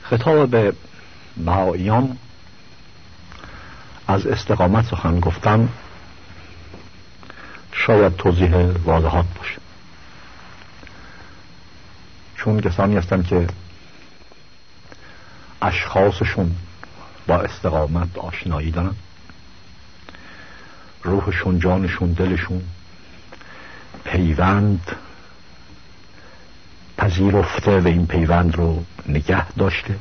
خطاب به بهائیان از استقامت سخن گفتن شاید توضیح واضحات باشه، چون کسانی هستند که اشخاصشون با استقامت آشنایی دارن، روحشون، جانشون، دلشون پیوند پذیرفته و این پیوند رو نگه داشته.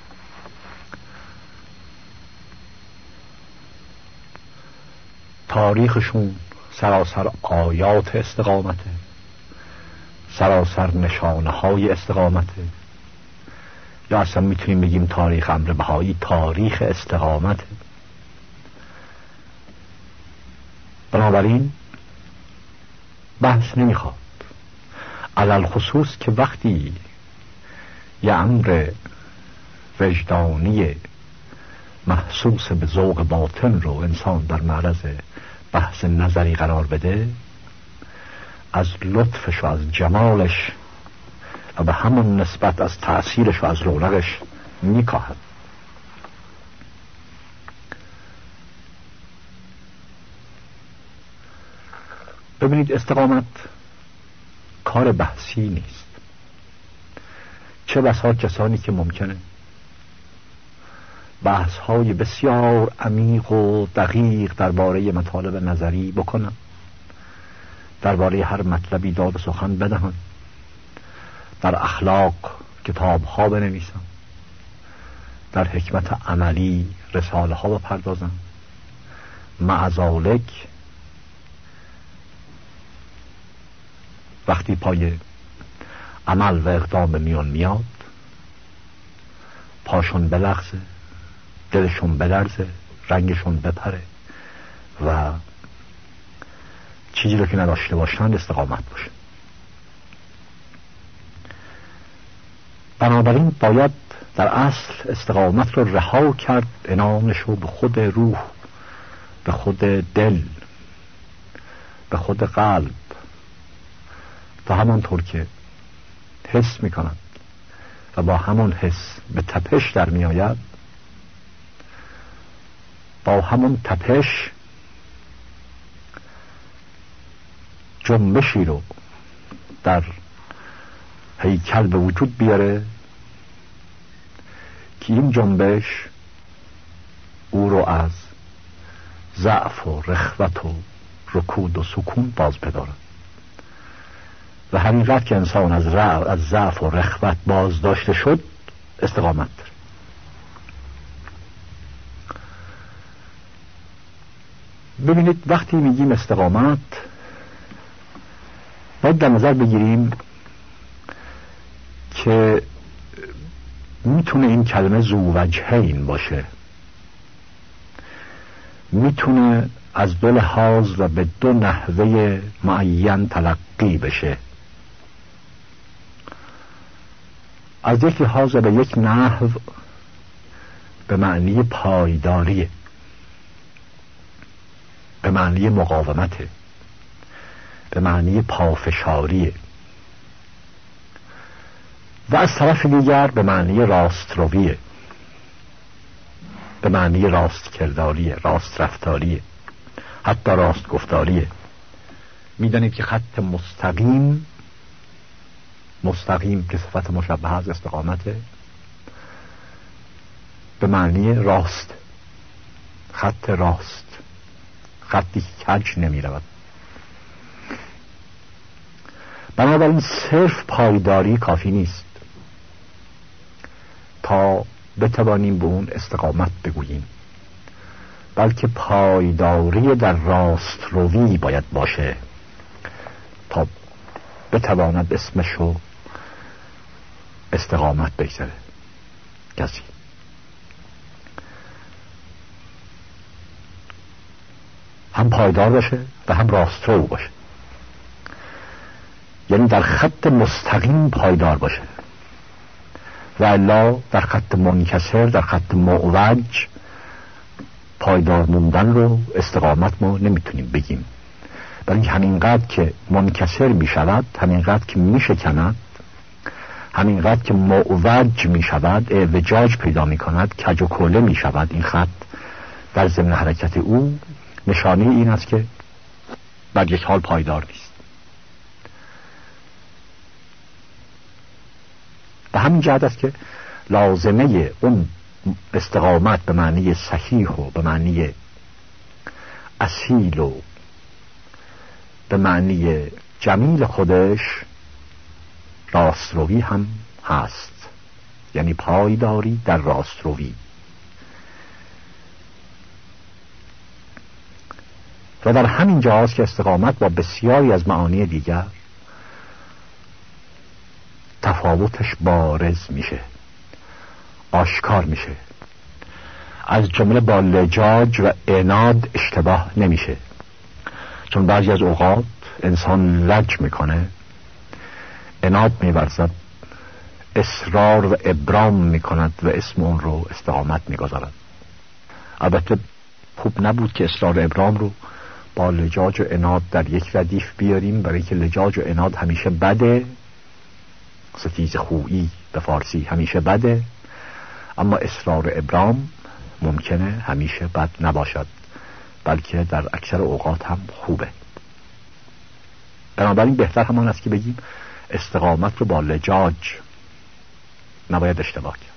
تاریخشون سراسر آیات استقامته، سراسر نشانه های استقامته، یا اصلا میتونیم بگیم تاریخ امر بهایی تاریخ استقامته. بنابراین بحث نمیخواد، علل خصوص که وقتی یه امر وجدانی محسوس به ذوق باطن رو انسان در معرض بحث نظری قرار بده، از لطفش و از جمالش و به همون نسبت از تأثیرش و از رونقش میکاهد. ببینید، استقامت کار بحثی نیست. چه بسا کسانی که ممکنه بحث های بسیار عمیق و دقیق درباره مطالب نظری بکنن، درباره هر مطلبی داد سخن بدهن، در اخلاق کتاب ها بنویسن، در حکمت عملی رساله ها بپردازن. مع ذالک وقتی پای عمل و اقدام به میان میاد، پاشون بلغزه، دلشون بلرزه، رنگشون بپره و چیزی رو که نداشته باشن استقامت باشه. بنابراین باید در اصل استقامت رو رها کرد، عنانش رو به خود روح، به خود دل، به خود قلب، تا همانطور که حس میکنند و با همون حس به تپش در میآید، با همون تپش جنبشی رو در هیکل به وجود بیاره که این جنبش او رو از ضعف و رخوت و رکود و سکون باز بداره. و همینقدر که انسان از ضعف و رخوت باز داشته شد، استقامت داره. ببینید، وقتی میگیم استقامت باید در نظر بگیریم که میتونه این کلمه ذو وجهین باشه، میتونه از دو لحاظ و به دو نحوه معین تلقی بشه. از یک لحاظ به یک نحو به معنی پایداریه، به معنی مقاومته، به معنی پافشاریه، و از طرف دیگر به معنی راسترویه، به معنی راست کرداریه، راست رفتاریه، حتی راست گفتاریه. میدانید که خط مستقیم که صفت مشبهه از استقامته، به معنی راست، خط راست، خطی که کج نمی رود. بنابراین صرف پایداری کافی نیست تا بتوانیم به اون استقامت بگوییم، بلکه پایداری در راست روی باید باشه تا بتواند اسمشو استقامت بگذاره کسی. هم پایدار باشه و هم راسترو باشه، یعنی در خط مستقیم پایدار باشه، و الا در خط منکسر، در خط معوج پایدار موندن رو استقامت ما نمیتونیم بگیم. برای همینقدر که منکسر می شود، همینقدر که می شکند، همینقدر که معوج می شود، اعوجاج پیدا می کند، کج و کوله می شود این خط در ضمن حرکت او، نشانه این است که بر یک حال پایدار نیست. به همین جهت است که لازمه اون استقامت به معنی صحیح و به معنی اصیل و به معنی جمیل خودش راستروی هم هست، یعنی پایداری در راستروی. و در همین جاست که استقامت با بسیاری از معانی دیگر تفاوتش بارز میشه، آشکار میشه. از جمله با لجاج و عناد اشتباه نمیشه، چون بعضی از اوقات انسان لج میکنه، عناد میورزد، اصرار و ابرام میکند و اسم اون رو استقامت میگذارد. البته خوب نبود که اصرار و ابرام رو با لجاج و عناد در یک ردیف بیاریم، برای که لجاج و عناد همیشه بده، ستیز خویی به فارسی همیشه بده، اما اصرار و ابرام ممکنه همیشه بد نباشد، بلکه در اکثر اوقات هم خوبه. بنابراین بهتر همان است که بگیم استقامت رو با لجاج نباید اشتباه کرد.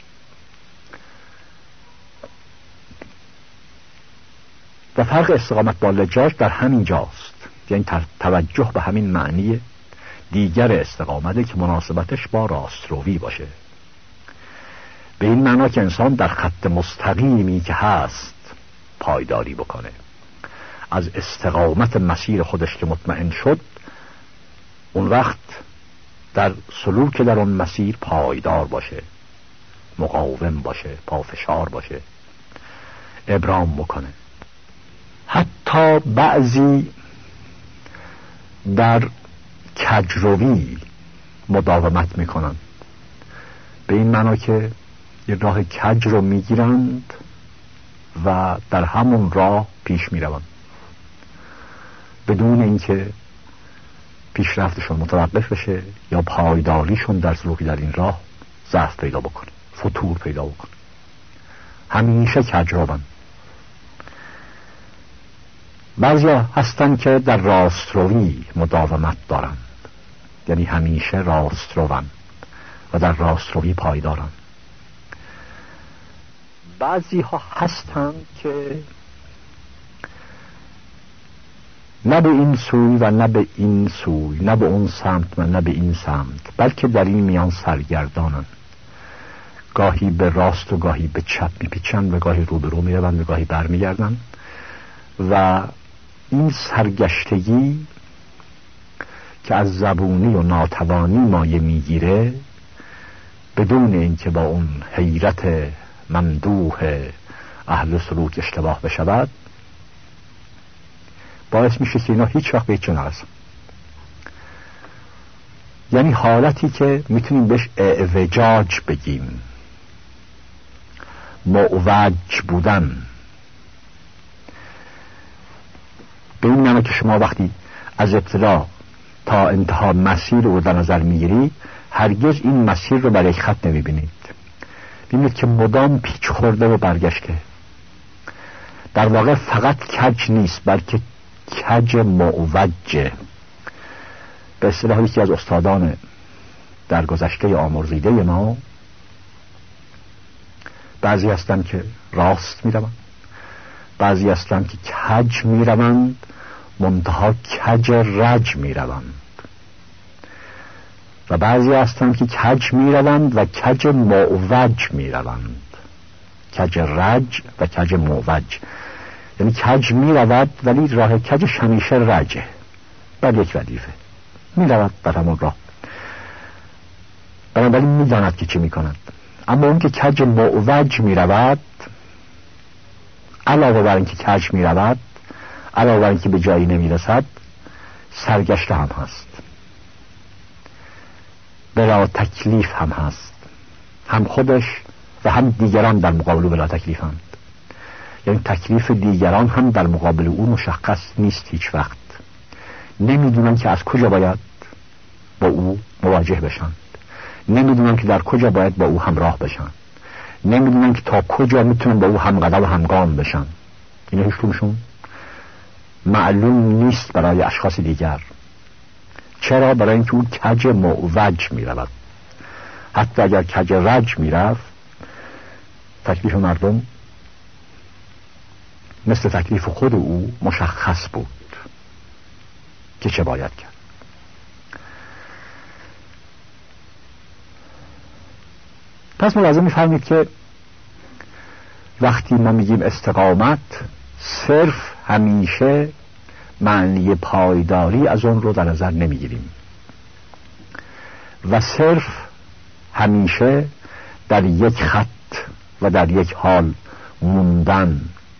و فرق استقامت با لجاج در همین جاست، یعنی توجه به همین معنی دیگر استقامته که مناسبتش با راستروی باشه، به این معنا که انسان در خط مستقیمی که هست پایداری بکنه، از استقامت مسیر خودش که مطمئن شد، اون وقت در سلوک در اون مسیر پایدار باشه، مقاوم باشه، پافشار باشه، ابرام بکنه. حتی بعضی در کجروی مداومت میکنن، به این معنا که یه راه کج رو میگیرند و در همون راه پیش میروند بدون اینکه پیشرفتشون متوقف بشه یا پایداریشون در سلوکی در این راه ضعف پیدا بکنه، فتور پیدا بکنه. همیشه کج روند. بعضیا هستن که در راستروی مداومت دارند، یعنی همیشه راست روند و در راستروی پایدارند. بعضی ها هستن که نه به این سوی و نه به این سوی، نه به اون سمت و نه به این سمت، بلکه در این میان سرگردانند، گاهی به راست و گاهی به چپ میپیچند و گاهی رو به رو میروند و گاهی برمیگردند. و این سرگشتگی که از زبونی و ناتوانی مایه میگیره، بدون اینکه با اون حیرت ممدوح اهل سلوک اشتباه بشود، باعث میشه که اینا هیچ وقت به هیچ نرسن. یعنی حالتی که میتونیم بهش اعوجاج بگیم، معوج بودن. به این معنی که شما وقتی از ابتدا تا انتها مسیر رو در نظر میگیرید، هرگز این مسیر رو برای خط نمیبینید، ببینید که مدام پیچ خورده و برگشته. در واقع فقط کج نیست، بلکه کج معوجه. به اصطلاح یکی از استادان در گذشته آمرزیده ما، بعضی هستن که راست میروند، بعضی هستن که کج میروند، منتها کج رج میروند، و بعضی هستن که کج میروند و کج معوج میروند. کج رج و کج معوج، یعنی کج میرود ولی راه کجش همیشه رجه، بر یک ردیفه میرود بر همون راه، بنابراین میداند که چی میکند. اما اون که کج معوج میرود، علاوه بر اینکه کج میرود، علاوه بر اینکه به جایی نمیرسد، سرگشته هم هست، بلا تکلیف هم هست، هم خودش و هم دیگران در مقابل بلا تکلیف هست. یعنی تکلیف دیگران هم در مقابل او مشخص نیست هیچ وقت، نمیدونن که از کجا باید با او مواجه بشن، نمیدونن که در کجا باید با او همراه بشن، نمیدونن که تا کجا میتونن با او همقدم و همگام بشن. این هیچکدومشون معلوم نیست برای اشخاص دیگر. چرا؟ برای اینکه او کج معوج میرود. حتی اگر کج رج میرفت، تکلیف مردم مثل تکلیف خود او مشخص بود که چه باید کرد. پس ملاحظه می‌فرمایید که وقتی ما میگیم استقامت، صرف همیشه معنی پایداری از اون رو در نظر نمیگیریم و صرف همیشه در یک خط و در یک حال موندن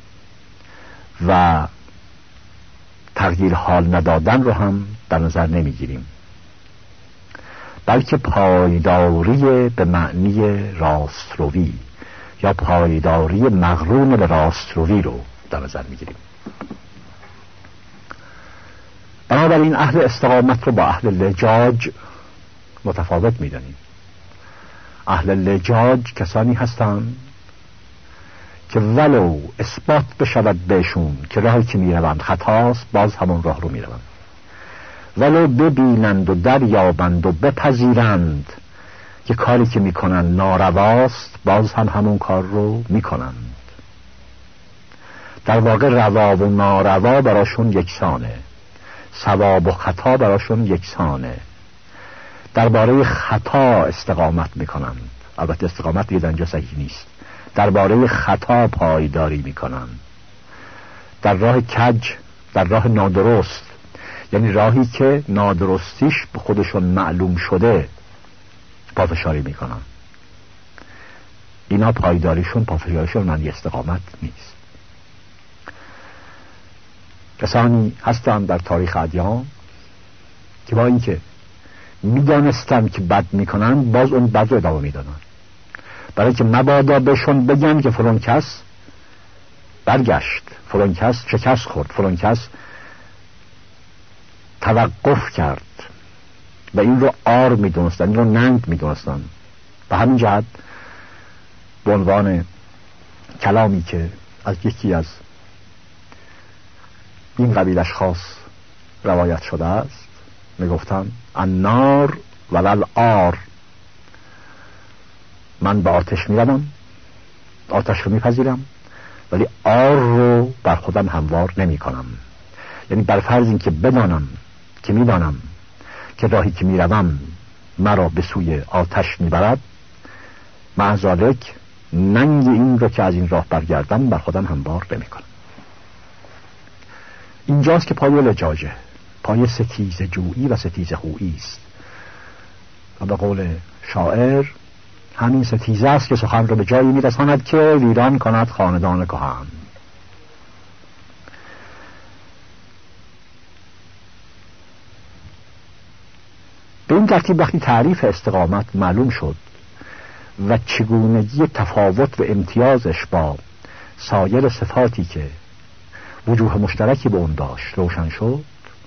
و تغییر حال ندادن رو هم در نظر نمیگیریم، بلکه پایداری به معنی راستروی یا پایداری مقرون به راستروی رو در نظر میگیریم. بنابراین اهل استقامت رو با اهل لجاج متفاوت میدانیم. اهل لجاج کسانی هستند که ولو اثبات بشود بهشون که راهی که میروند خطاست، باز همون راه رو میروند. ولو ببینند و دریابند و بپذیرند که کاری که میکنن نارواست، باز هم همون کار رو میکنند. در واقع روا و ناروا براشون یکسانه، صواب و خطا براشون یکسانه. درباره خطا استقامت میکنند، البته استقامت دیگه در اینجا صحیح نیست، درباره خطا پایداری میکنند. در راه کج، در راه نادرست، یعنی راهی که نادرستیش به خودشون معلوم شده، پافشاری میکنن. اینا پافشاریشون معنی استقامت نیست. کسانی هستند در تاریخ ادیان که با اینکه میدانستند که بد میکنن، باز اون بد رو ادامه میدادن، برای که مبادا بهشون بگن که فلان کس برگشت، فلان کس شکست خورد، فلان کس توقف کرد، و این رو عار میدونستن، این رو ننگ میدونستن. به همین جهت به عنوان کلامی که از یکی از این قبیل اشخاص روایت شده است میگفتن النار ولل آر، من به آتش میروم، آتش رو میپذیرم، ولی آر رو بر خودم هموار نمی کنم. یعنی بر فرض این که بدانم که میدانم که راهی که میروم مرا به سوی آتش میبرد، مع ذالک ننگ این رو که از این راه برگردم بر خودم هموار نمی کنم. اینجاست که پای لجاجه، پای ستیزه جویی و ستیزه خویی است. و به قول شاعر همین ستیزه است که سخن رو به جایی میرساند که ویران کند خاندان کهن. به این ترتیب وقتی تعریف استقامت معلوم شد و چگونگی تفاوت و امتیازش با سایر صفاتی که وجوه مشترکی به اون داشت روشن شد،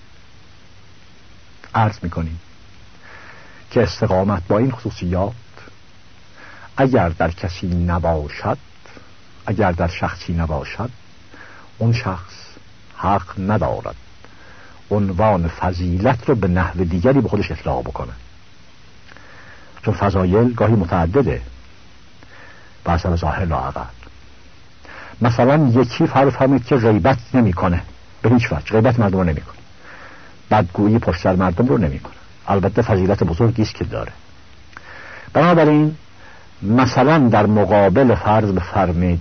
عرض میکنیم که استقامت با این خصوصیات اگر در کسی نباشد، اگر در شخصی نباشد، اون شخص حق ندارد عنوان فضیلت رو به نحو دیگری به خودش اطلاق بکنه، چون فضایل گاهی متعدده به حسب ظاهر لااقل. مثلا یکی فرض فرمایید که غیبت نمیکنه، به هیچ وجه غیبت مردم رو نمیکنه، بدگویی پشت سر مردم رو نمیکنه، البته فضیلت بزرگی است که داره. بنابراین مثلا در مقابل فرض بفرمید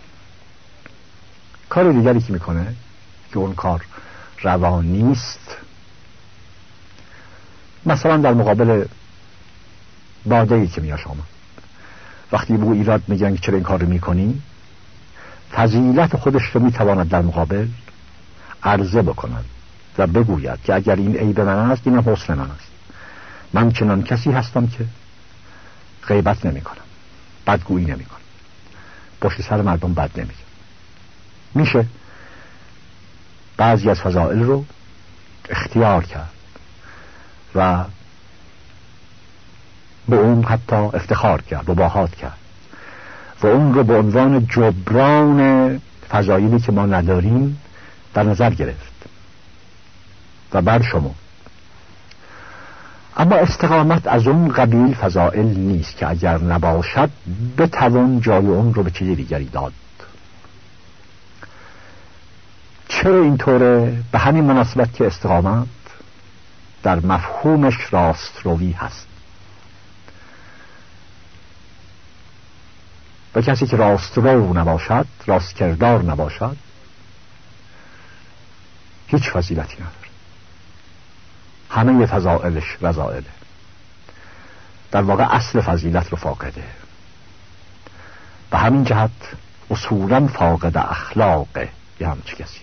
کار دیگری که میکنه که اون کار روا نیست، مثلا در مقابل باده‌ای که میاش آمد، وقتی به او ایراد میگن که چرا این کار رو میکنی، فضیلت خودش رو میتواند در مقابل عرضه بکند و بگوید که اگر این عیب من است، این هم حسن من است. من چنان کسی هستم که غیبت نمی کنم، بدگویی نمی کنم، پشت سر مردم بد نمی کنم. میشه بعضی از فضائل رو اختیار کرد و به اون حتی افتخار کرد، مباهات کرد و اون رو به عنوان جبران فضایلی که ما نداریم در نظر گرفت و برشمرد. اما استقامت از اون قبیل فضائل نیست که اگر نباشد بتوان جای اون رو به چیز دیگری داد. چرا اینطوره؟ به همین مناسبت که استقامت در مفهومش راستروی هست و کسی که راسترو نباشد، راست کردار نباشد، هیچ فضیلتی نداره. همه فضائلش رذائله، در واقع اصل فضیلت رو فاقده. به همین جهت اصولا فاقد اخلاقه یه همچه کسی.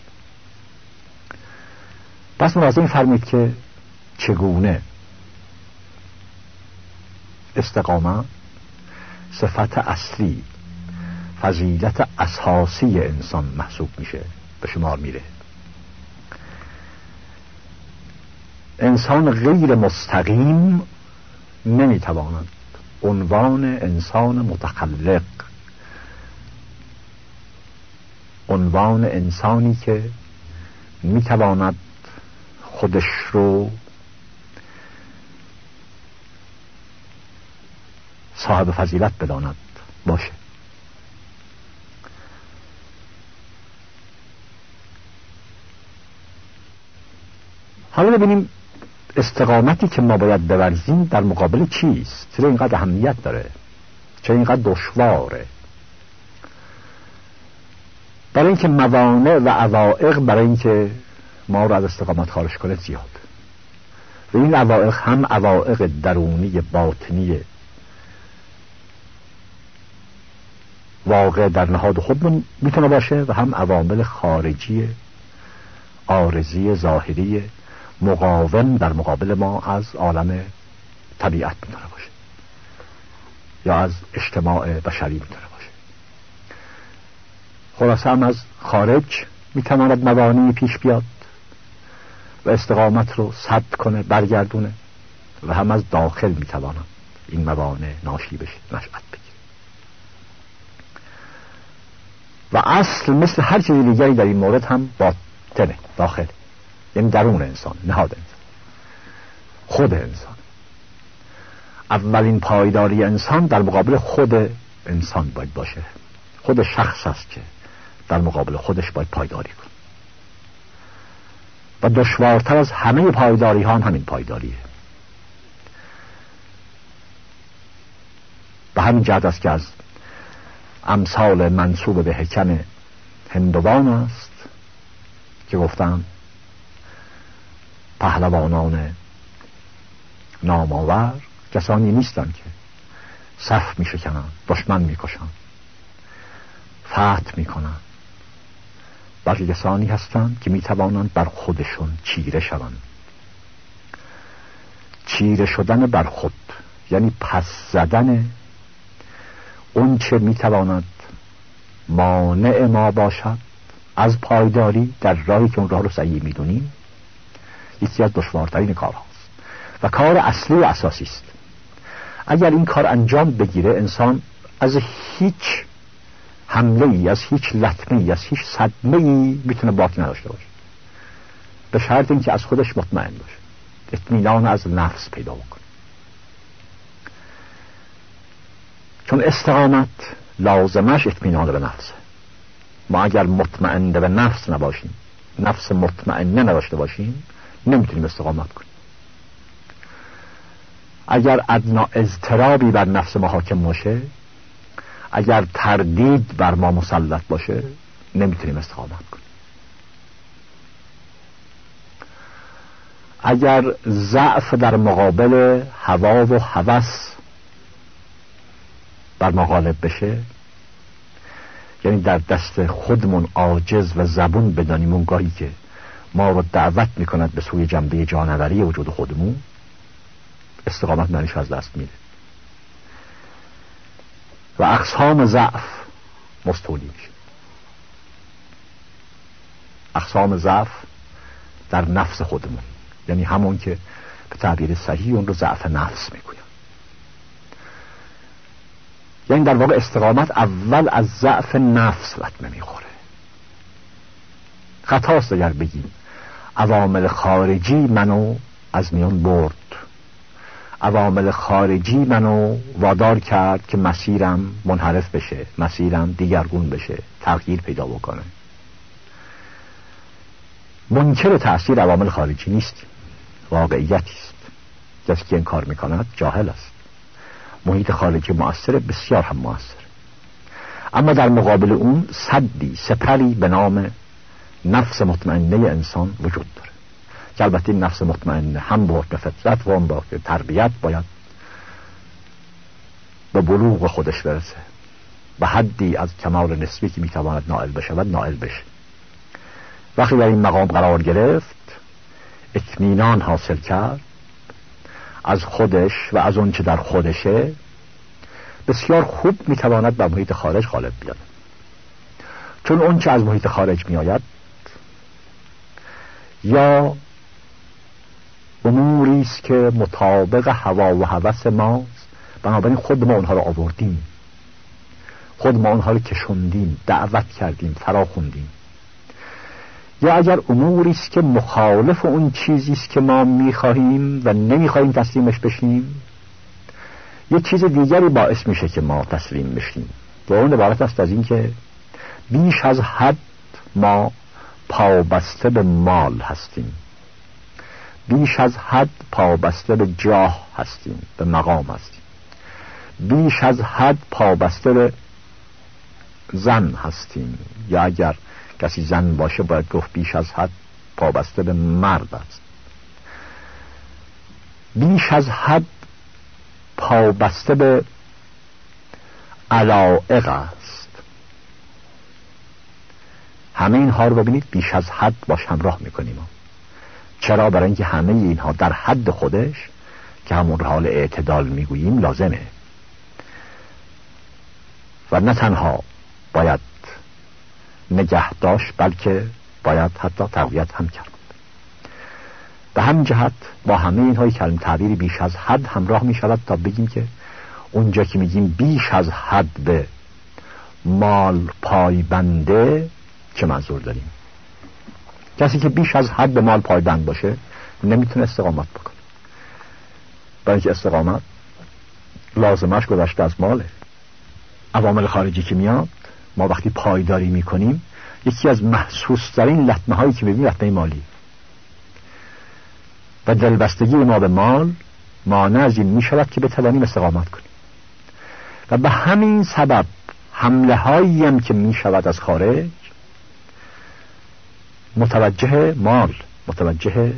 پس ملاحظه فرمید که چگونه استقامت صفت اصلی، فضیلت اساسی انسان محسوب میشه، به شمار میره. انسان غیر مستقیم نمیتواند عنوان انسان متخلق، عنوان انسانی که میتواند خودش رو صاحب فضیلت بداند باشه. حالا ببینیم استقامتی که ما باید بورزیم در مقابل چیست؟ چرا اینقدر اهمیت داره؟ چرا اینقدر دشواره؟ برای اینکه موانع و عوائق برای اینکه ما رو از استقامت خارج کنه زیاد و این عوائق هم عوائق درونی باطنی واقع در نهاد خودمون میتونه باشه و هم عوامل خارجی عارضی ظاهری مقاوم در مقابل ما از عالم طبیعت میتونه باشه یا از اجتماع بشری میتونه باشه. خلاصه هم از خارج میتواند موانعی پیش بیاد و استقامت رو سد کنه، برگردونه، و هم از داخل میتواند این موانع ناشی بشه، نشأت بگیره. و اصل مثل هر چیز دیگری در این مورد هم باطنه، داخل، یعنی درون انسان، نهاد انسان، خود انسان. اولین پایداری انسان در مقابل خود انسان باید باشه. خود شخص است که در مقابل خودش باید پایداری کنه و دشوارتر از همه پایداری ها همین پایداریه. به همین جهت است که از امثال منسوب به حکم هندوان است که گفتن پهلوانان نامآور کسانی نیستند که صف می شکنند، دشمن می کشند، فتح می کنند، بلکه کسانی هستند که می توانند بر خودشون چیره شوند. چیره شدن بر خود یعنی پس زدن اون چه می تواند مانع ما باشد از پایداری در راهی که اون راه رو صحیح می دونیم. یکی از دشوارترین کار هاست و کار اصلی و اساسی است. اگر این کار انجام بگیره انسان از هیچ حمله ای، از هیچ لطمه ای، از هیچ صدمه ای میتونه باکی نداشته باشه، به شرط اینکه از خودش مطمئن باشه، اطمینان از نفس پیدا بکنه. چون استقامت لازمش اطمینان به نفسه. ما اگر مطمئن به نفس نباشیم، نفس مطمئنه نداشته باشیم، نمیتونیم استقامت کنیم. اگر ادنا اضطرابی بر نفس ما حاکم باشه، اگر تردید بر ما مسلط باشه، نمیتونیم استقامت کنیم. اگر ضعف در مقابل هوا و هوس بر ما غالب بشه، یعنی در دست خودمون عاجز و زبون بدانیم اونگاهی که ما رو دعوت میکند به سوی جنبه جانوری وجود خودمون، استقامت معنیش از دست میره و اقسام ضعف مستولی میشه. اقسام ضعف در نفس خودمون، یعنی همون که به تعبیر صحیح اون رو ضعف نفس میگویم. یعنی در واقع استقامت اول از ضعف نفس لطمه میخوره. خطاست اگر بگیم عوامل خارجی منو از میان برد، عوامل خارجی منو وادار کرد که مسیرم منحرف بشه، مسیرم دیگرگون بشه، تغییر پیدا بکنه. منکر تأثیر عوامل خارجی نیست، واقعیتی است. کسی که این کار میکند جاهل است. محیط خارجی مؤثر، بسیار هم مؤثر، اما در مقابل اون سدی، سپری به نام نفس مطمئنه انسان وجود داره که البته این نفس مطمئنه هم به حکم فطرت و هم به حکم تربیت باید به بلوغ خودش برسه، به حدی از کمال نسبی که میتواند نائل بشه و نائل بشه. وقتی در این مقام قرار گرفت، اطمینان حاصل کرد از خودش و از اون چه در خودشه، بسیار خوب میتواند بر محیط خارج غالب بیاد. چون اون چه از محیط خارج میآید یا اموری است که مطابق هوا و هوس ماست، بنابراین خود ما اونها رو آوردیم، خود ما اونها رو کشوندیم، دعوت کردیم، فراخوندیم. یا اگر اموری است که مخالف اون چیزی است که ما میخواهیم و نمیخواهیم تسلیمش بشیم، یه چیز دیگری باعث میشه که ما تسلیم بشیم و اون عبارت است از این که بیش از حد ما پابسته به مال هستیم، بیش از حد پابسته به جاه هستیم، به مقام هستیم، بیش از حد پابسته به زن هستیم، یا اگر کسی زن باشه باید گفت بیش از حد پابسته به مرد است، بیش از حد پابسته به علایق است. همه اینها رو ببینید بیش از حد باش همراه میکنیم. چرا؟ برای اینکه همه اینها در حد خودش که همون حال اعتدال میگوییم لازمه و نه تنها باید نگه داشت بلکه باید حتی تقویت هم کرد. به همین جهت با همه اینهای کلمه تعبیری بیش از حد همراه می شود تا بگیم که اونجا که میگیم بیش از حد به مال پایبنده چه منظور داریم؟ کسی که بیش از حد به مال پایبند باشه نمیتونه استقامت بکنه، برای اینکه استقامت لازمش گذشته از ماله. عوامل خارجی که میاد، ما وقتی پایداری میکنیم یکی از محسوس ترین لطمه هایی که ببینیم لطمه مالی و دلبستگی ما به مال مانع از این میشود که بتوانیم استقامت کنیم. و به همین سبب حمله هایی هم که میشود از خارج متوجه مال، متوجه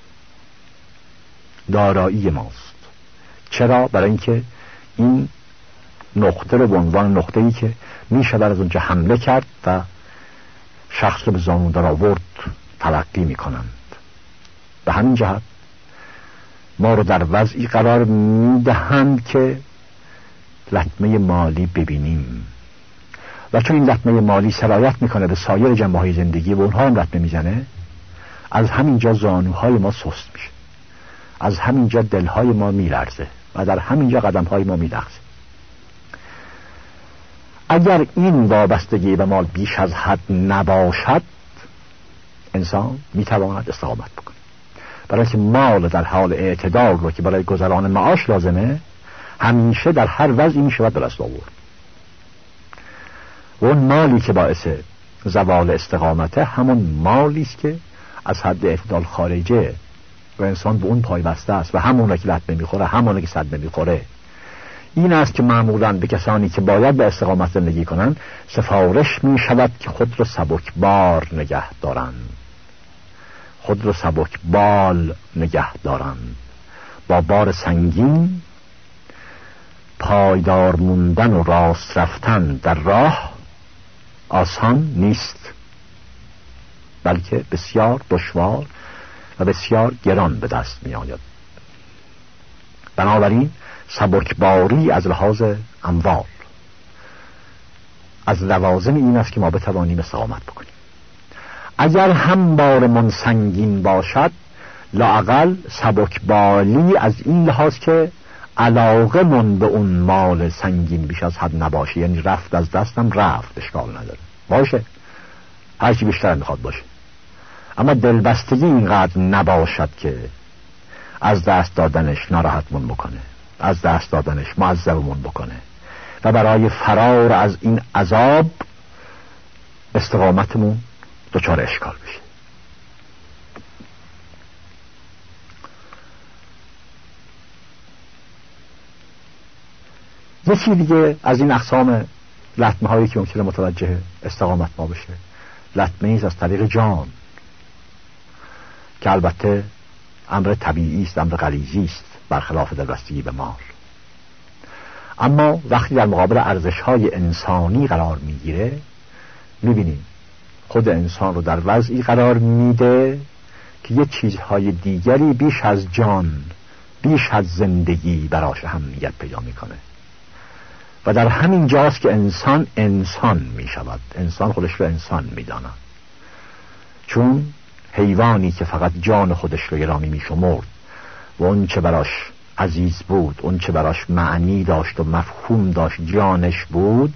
دارایی ماست. چرا؟ برای اینکه این نقطه رو به عنوان نقطه‌ای که میشود از اونجا حمله کرد و شخص رو به زانو در آورد تلقی میکنند. به همین جهت ما رو در وضعی قرار میدهند که لطمه مالی ببینیم و چون این لطمه مالی سرایت میکنه به سایر جنبه‌های زندگی و اونها هم لطمه میزنه، از همینجا زانوهای ما سست میشه، از همینجا دلهای ما میلرزه و در همینجا قدمهای ما میلغزه. اگر این وابستگی به مال بیش از حد نباشد، انسان میتواند استقامت بکنه، برای که مال در حال اعتدال رو که برای گذران معاش لازمه همیشه در هر وضعی میشود به دست آورد. و اون مالی که باعث زوال استقامته همون مالی است که از حد اعتدال خارجه و انسان به اون پایبسته است و همون که لطمه میخوره، همون که صدمه میخوره. این است که معمولاً به کسانی که باید به استقامت زندگی کنند سفارش می شود که خود رو سبکبار نگه دارند، خود رو سبکبال نگه دارند. با بار سنگین پایدار موندن و راست رفتن در راه آسان نیست، بلکه بسیار دشوار و بسیار گران به دست می آید. بنابراین سبکباری از لحاظ اموال از لوازم این است که ما بتوانیم استقامت بکنیم. اگر هم بارمون سنگین باشد، لااقل سبکبالی از این لحاظ که علاقه من به اون مال سنگین بیش از حد نباشه، یعنی رفت از دستم رفت، اشکال نداره، باشه، هرچی بیشتر میخواد باشه، اما دلبستگی اینقدر نباشد که از دست دادنش ناراحتمون بکنه، از دست دادنش معذبمون بکنه و برای فرار از این عذاب استقامتمون دچار اشکال بشه. یکی دیگه از این اقسام لطمه هایی که ممکنه متوجه استقامت ما بشه، لطمه ایست از طریق جان، که البته امر طبیعی است، امر غریزی است، برخلاف دلبستگی به مال. اما وقتی در مقابل ارزش های انسانی قرار میگیره، میبینیم خود انسان رو در وضعی قرار میده که یه چیزهای دیگری بیش از جان، بیش از زندگی براش اهمیت پیدا میکنه و در همین جاست که انسان میشود، انسان خودش رو انسان میداند، چون حیوانی که فقط جان خودش رو گرامی میشمرد و اون چه براش عزیز بود، اون چه براش معنی داشت و مفهوم داشت جانش بود،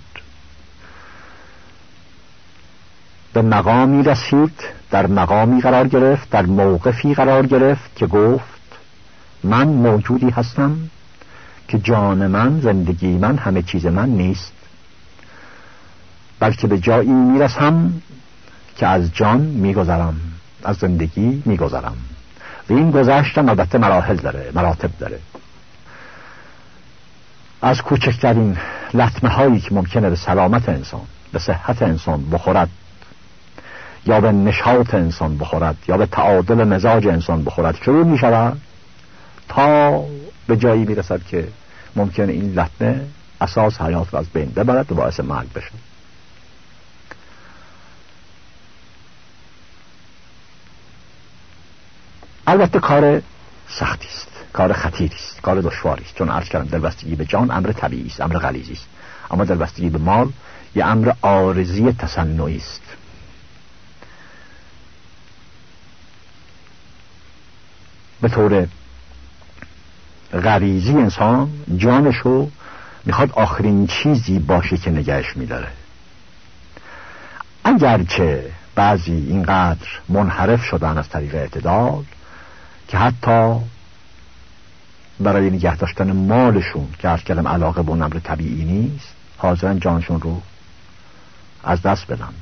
به مقامی رسید، در مقامی قرار گرفت، در موقفی قرار گرفت که گفت من موجودی هستم که جان من، زندگی من، همه چیز من نیست، بلکه به جایی میرسم که از جان میگذرم، از زندگی میگذرم و این گذشتم البته مراحل داره، مراتب داره. از کوچکترین لطمه هایی که ممکنه به سلامت انسان، به صحت انسان بخورد، یا به نشاط انسان بخورد، یا به تعادل مزاج انسان بخورد شروع می شود تا به جایی می رسد که ممکنه این لطمه اساس حیات رو از بین ببرد و باعث مرگ بشه. البته کار سختی است، کار خطیری است، کار دشواری است، چون عرض کردم دلبستگی به جان امر طبیعی است، امر غریزی است، اما دلبستگی به مال یه امر عارضی تصنعی است. به طور غریزی انسان جانشو میخواد آخرین چیزی باشه که نگهش میداره، اگرچه بعضی اینقدر منحرف شدن از طریق اعتدال که حتی برای نگه داشتن مالشون که عرض کردم علاقه به اون امر طبیعی نیست، حاضرن جانشون رو از دست بدن،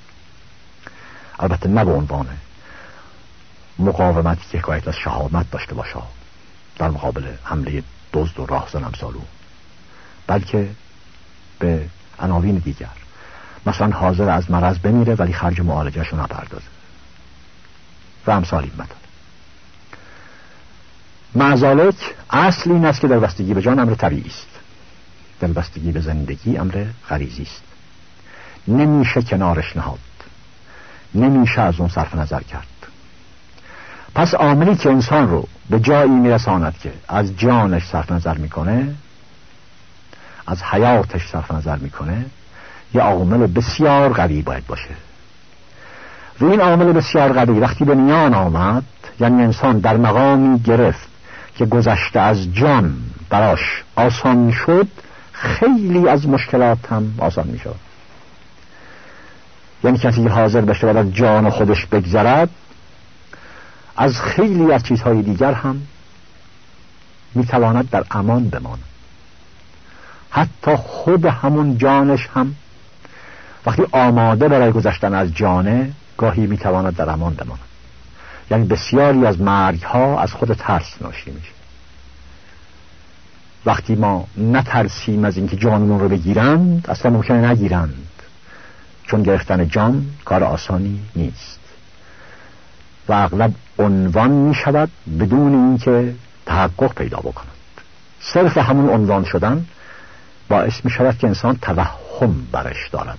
البته نه به عنوان مقاومتی که حکایت از شهامت داشته باشه در مقابل حمله دزد و راهزن امثالو، بلکه به عناوین دیگر، مثلا حاضر از مرض بمیره ولی خرج معالجه‌شو نپردازه و امثال این مطلب. معذالک اصل این است که دلبستگی به جان امر طبیعی است، دلبستگی به زندگی امر غریزی است، نمیشه کنارش نهاد، نمیشه از اون صرف نظر کرد. پس عاملی که انسان رو به جایی میرساند که از جانش صرف نظر میکنه، از حیاتش صرف نظر میکنه، یه عامل بسیار قوی باید باشه و این عامل بسیار قوی وقتی به میان آمد، یعنی انسان در مقامی گرفت که گذشته از جان براش آسان شد، خیلی از مشکلات هم آسان میشود. یعنی کسی که حاضر بشه و از جان خودش بگذرد، از خیلی از چیزهای دیگر هم میتواند در امان بماند. حتی خود همون جانش هم وقتی آماده برای گذشتن از جانه، گاهی میتواند در امان بماند. یعنی بسیاری از مرگ ها از خود ترس ناشی میشه. وقتی ما نترسیم از اینکه جانمون رو بگیرند، اصلا ممکنه نگیرند، چون گرفتن جان کار آسانی نیست و اغلب عنوان می شود بدون اینکه تحقق پیدا بکنند. صرف همون عنوان شدن باعث می شود که انسان توهم برش دارد،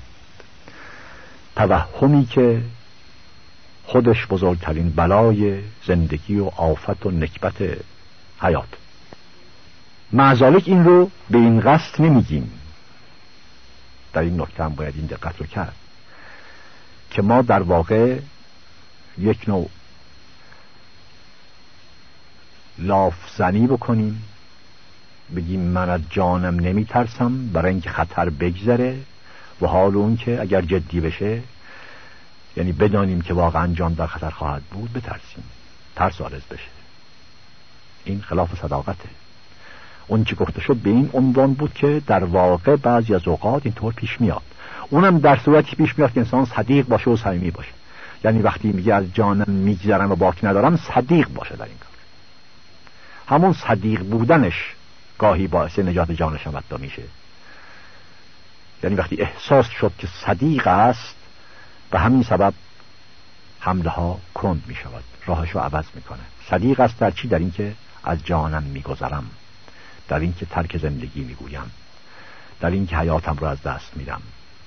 توهمی که خودش بزرگترین بلای زندگی و آفت و نکبت حیات. معذالک این رو به این قصد نمیگیم، در این نکته هم باید این دقت رو کرد که ما در واقع یک نوع لافزنی بکنیم بگیم من از جانم نمی ترسم برای اینکه خطر بگذره، و حال اون که اگر جدی بشه، یعنی بدانیم که واقعا جان در خطر خواهد بود، بترسیم، ترس عارض بشه. این خلاف صداقته. اون چی گفته شد به این عنوان بود که در واقع بعضی از اوقات اینطور پیش میاد، اونم در صورتی پیش میاد که انسان صدیق باشه و صمیمی باشه. یعنی وقتی میگه از جانم میگذرم و باکی ندارم، صدیق باشه در این کار. همون صدیق بودنش گاهی باعث نجات جانش هم حتی میشه. یعنی وقتی احساس شد که صدیق است، به همین سبب حمله ها کند می شود، راهشو عوض میکنه. صدیق است در چی؟ در این که از جانم میگذرم، در این که ترک زندگی میگویم، در این که حیاتم رو از دست میدم.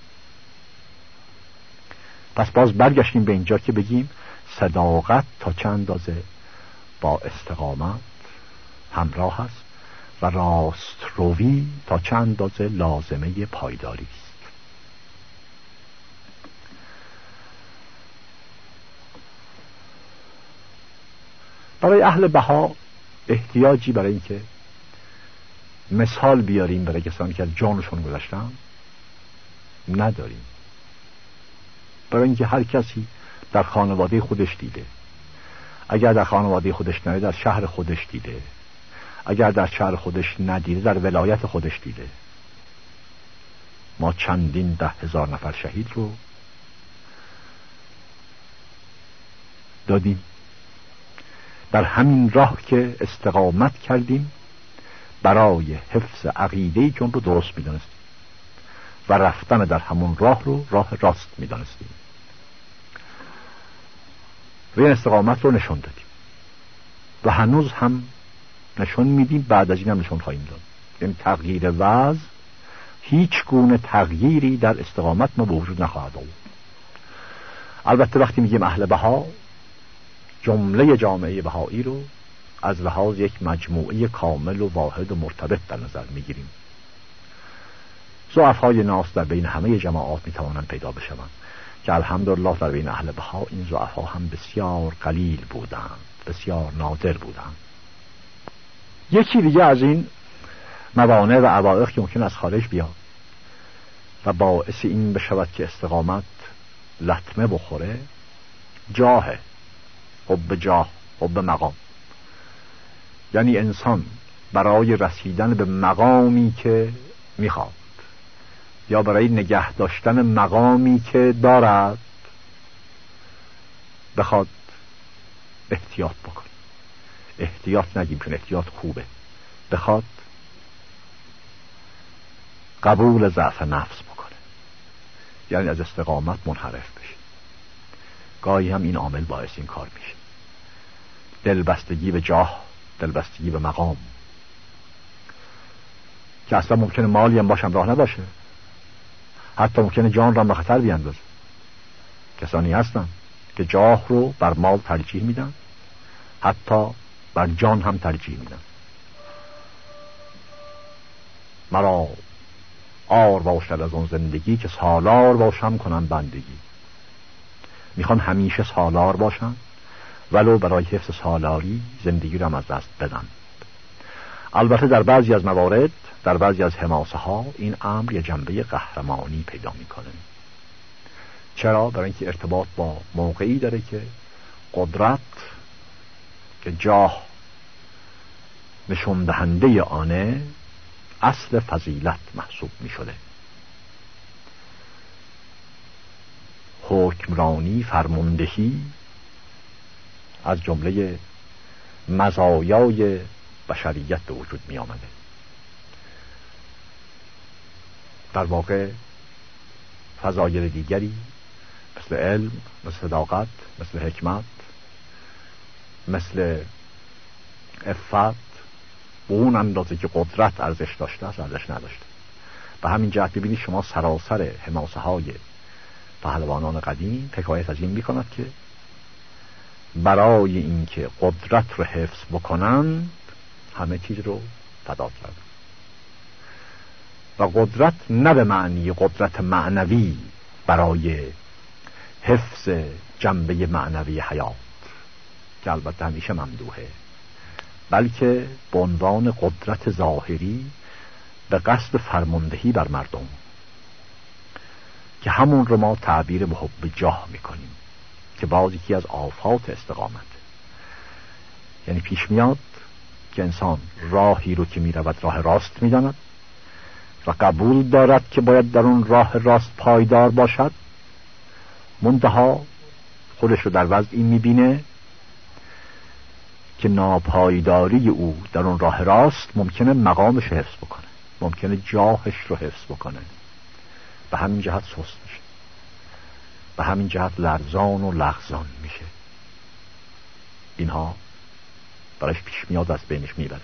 پس باز برگشتیم به اینجا که بگیم صداقت تا چند اندازه با استقامت همراه است و راست روی تا چند اندازه لازمه پایداری است. برای اهل بها احتیاجی برای اینکه مثال بیاریم برای کسانی که از جانشون گذشتن نداریم، برای اینکه هر کسی در خانواده خودش دیده. اگر در خانواده خودش ندیده، در شهر خودش دیده. اگر در شهر خودش ندیده، در ولایت خودش دیده. ما چندین 10,000 نفر شهید رو دادیم در همین راه که استقامت کردیم برای حفظ عقیده‌ای که اون رو درست می‌دانستیم و رفتن در همون راه رو راه راست می‌دانستیم و این استقامت رو نشون دادیم و هنوز هم نشون میدیم، بعد از این هم نشون خواهیم داد. این تغییر وضع هیچ گونه تغییری در استقامت ما به وجود نخواهد آورد. البته وقتی میگیم اهل بها، جمله جامعه بهایی رو از لحاظ یک مجموعه کامل و واحد و مرتبط در نظر میگیریم. ضعفای ناس در بین همه جماعات میتوانند پیدا بشوند که الحمدلله در بین اهل بها این ضعفا هم بسیار قلیل بودند، بسیار نادر بودند. یکی دیگه از این موانع و عوائق که ممکن از خارج بیاد و باعث این بشود که استقامت لطمه بخوره، جاهه، حب جاه، حب مقام. یعنی انسان برای رسیدن به مقامی که میخواد یا برای نگه داشتن مقامی که دارد بخواد احتیاط بکنه. احتیاط نگیم چون احتیاط خوبه. بخواد قبول ضعف نفس بکنه، یعنی از استقامت منحرف بشه. گاهی هم این عامل باعث این کار میشه. دلبستگی به جاه، دلبستگی به مقام که اصلا ممکنه مالی هم باشم راه نباشه، حتی ممکنه جان را به خطر بیاندازه. کسانی هستن که جاه رو بر مال ترجیح میدن، حتی بر جان هم ترجیح میدن. مرا آر باشد از اون زندگی که سالار باشم کنم بندگی. میخوان همیشه سالار باشن ولو برای حفظ سالاری زندگی رو هم از دست بدن. البته در بعضی از موارد، در بعضی از حماسه ها این امر یه جنبه قهرمانی پیدا میکنه. چرا؟ برای اینکه ارتباط با موقعی داره که قدرت که جاه نشون دهنده آنه اصل فضیلت محسوب می شده. حکمرانی، فرماندهی از جمله مزایای بشریت به وجود می آمده. در واقع فضایل دیگری مثل علم، مثل صداقت، مثل حکمت، مثل عفت به اون اندازه که قدرت ارزش داشته است ارزش نداشته. به همین جهت ببینید شما سراسر حماسه های پهلوانان قدیم حکایت از این میکند که برای اینکه قدرت رو حفظ بکنن همه چیز رو فدا کردن. و قدرت نه به معنی قدرت معنوی برای حفظ جنبه معنوی حیات که البته همیشه ممدوحه، بلکه به عنوان قدرت ظاهری به قصد فرماندهی بر مردم، که همون رو ما تعبیر به حب جاه میکنیم که باز یکی از آفات استقامت. یعنی پیش میاد که انسان راهی رو که میرود راه راست میداند و قبول دارد که باید در اون راه راست پایدار باشد، منتها خودش رو در وضعی میبینه که ناپایداری او در اون راه راست ممکنه مقامش رو حفظ بکنه، ممکنه جاهش رو حفظ بکنه، به همین جهت سست میشه، به همین جهت لرزان و لغزان میشه. اینها برایش پیش میاد، از بینش میبره.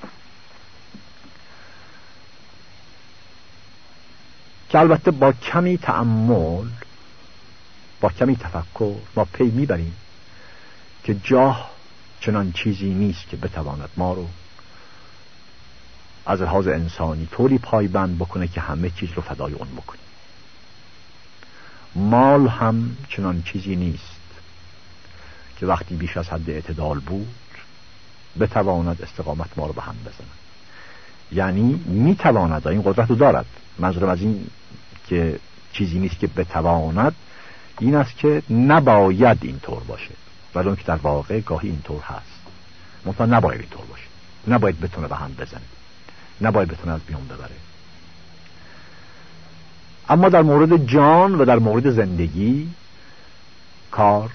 که البته با کمی تأمل، با کمی تفکر ما پی میبریم که جاه چنان چیزی نیست که بتواند ما رو از لحاظ انسانی طوری پایبند بکنه که همه چیز رو فدای اون بکنیم. مال هم چنان چیزی نیست که وقتی بیش از حد اعتدال بود بتواند استقامت ما رو به هم بزنه. یعنی میتواند، این قدرت رو دارد. منظورم از این که چیزی نیست که بتواند این است که نباید اینطور باشه، ولی اون که در واقع گاهی اینطور هست. منتها نباید اینطور باشه، نباید بتونه به هم بزنه، نباید بتونه از بیون ببره. اما در مورد جان و در مورد زندگی کار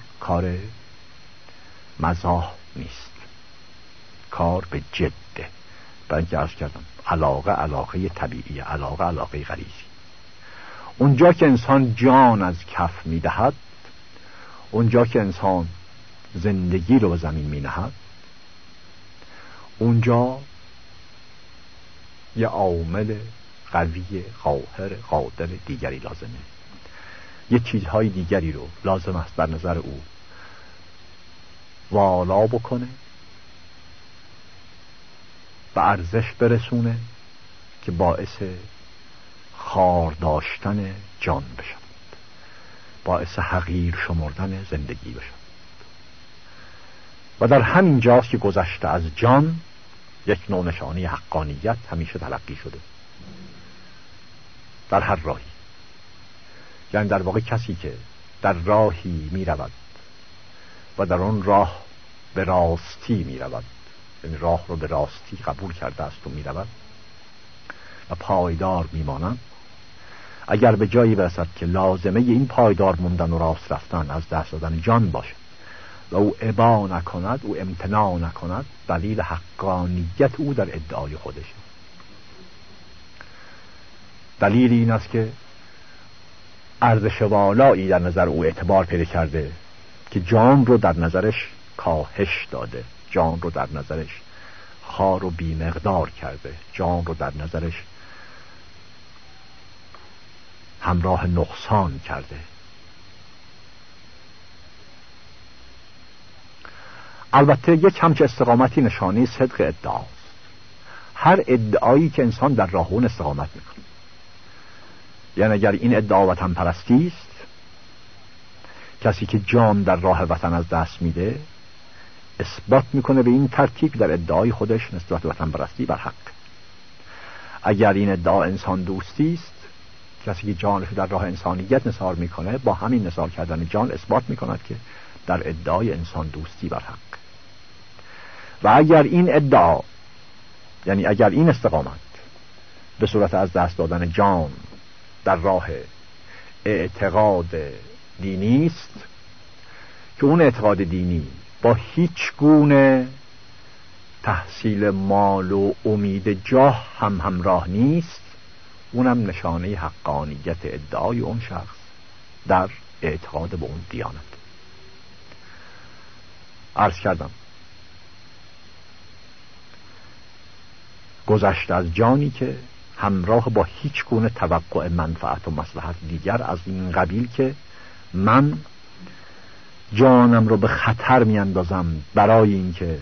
مزاح نیست، کار به جده. برای اینکه عرض کردم علاقه طبیعی، علاقه غریزی. اونجا که انسان جان از کف میدهد، اونجا که انسان زندگی رو به زمین مینهد، اونجا یه عامل قوی، قاهر، قادر دیگری لازمه. یه چیزهای دیگری رو لازم است در نظر او والا بکنه، به ارزش برسونه که باعث خار داشتن جان بشن، باعث حقیر شمردن زندگی بشن. و در همین جاست که گذشته از جان یک نوع نشانه حقانیت همیشه تلقی شده در هر راهی. یعنی در واقع کسی که در راهی می رود و در اون راه به راستی می رود، یعنی راه رو به راستی قبول کرده است و می رود و پایدار می ماند، اگر به جایی برسد که لازمه این پایدار موندن و راست رفتن از دست دادن جان باشه و او ابا نکند، او امتناع نکند، دلیل حقانیت او در ادعای خودشه. دلیل این است که ارزش والایی در نظر او اعتبار پیدا کرده که جان رو در نظرش کاهش داده، جان رو در نظرش خار و بیمقدار کرده، جان رو در نظرش همراه نقصان کرده. البته یک همچه استقامتی نشانه صدق ادعاست. هر ادعایی که انسان در راه اون استقامت میکنه، یعنی اگر این ادعا وطن پرستی است، کسی که جان در راه وطن از دست میده اثبات میکنه به این ترتیب در ادعای خودش نسبت وطن پرستی بر حق. اگر این ادعا انسان دوستی است، کسی که جانش در راه انسانیت نثار میکنه با همین نثار کردن جان اثبات میکند که در ادعای انسان دوستی بر حق. و اگر این ادعا، یعنی اگر این استقامت به صورت از دست دادن جان در راه اعتقاد دینی است که اون اعتقاد دینی با هیچ گونه تحصیل مال و امید جاه هم همراه نیست، اونم نشانه حقانیت ادعای اون شخص در اعتقاد به اون دیانت. عرض کردم گذشته از جانی که همراه با هیچ گونه توقع منفعت و مصلحت دیگر از این قبیل که من جانم رو به خطر می اندازم برای اینکه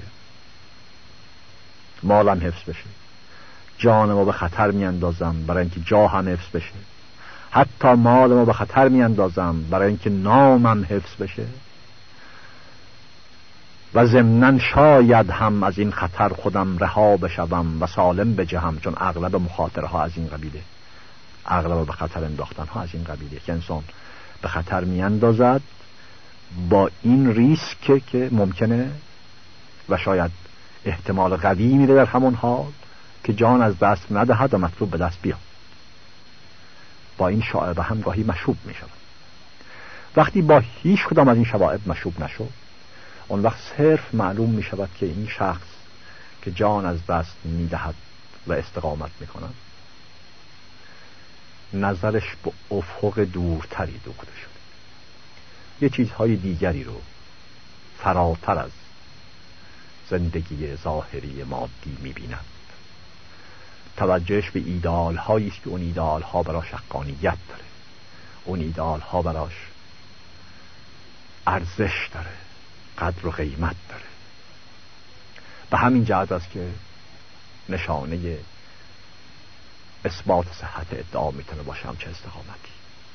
مالم حفظ بشه، جانم رو به خطر می اندازم برای اینکه جاهم حفظ بشه، حتی مالم رو به خطر می اندازم برای اینکه نامم حفظ بشه. و ضمناً شاید هم از این خطر خودم رها بشوم و سالم بجهم، چون اغلب مخاطره ها از این قبیله، اغلب به خطر انداختن ها از این قبیله که انسان به خطر می اندازد با این ریسک که ممکنه و شاید احتمال قوی میره در همون حال که جان از دست ندهد و مطلوب به دست بیاد. با این شائبه هم گاهی مشوب می شود. وقتی با هیچ کدام از این شوائب مشوب نشد، اون وقت صرف معلوم می شود که این شخص که جان از دست می دهد و استقامت می کند نظرش به افق دورتری دوخته شده، یه چیزهای دیگری رو فراتر از زندگی ظاهری مادی می بیند. توجهش به ایدئال هایی است که اون ایدئال ها براش حقانیت داره، اون ایدئال ها براش ارزش داره، قدر و قیمت داره. به همین جهت است که نشانه اثبات صحت ادعا میتونه باشه هم چه استقامتی.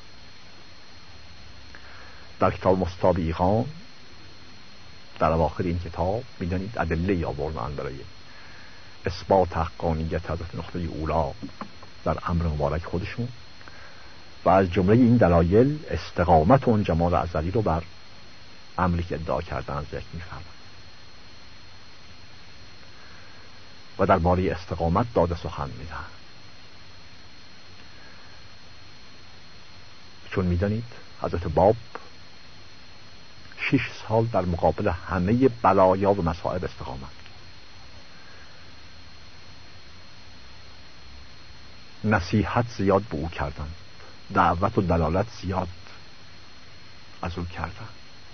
در کتاب مستابیقان در اواخر این کتاب میدانید ادله آوردن برای اثبات حقانیت حضرت نقطه اولا در امر مبارک خودشون و از جمله این دلایل استقامت اون جمال ازلی رو بر امری که ادعا کردن ذکر می‌فرمایند و درباره استقامت داد سخن می‌دهند. چون می‌دانید حضرت باب 6 سال در مقابل همه بلایا و مصائب استقامت، نصیحت زیاد به او کردند، دعوت و دلالت زیاد از او کردند،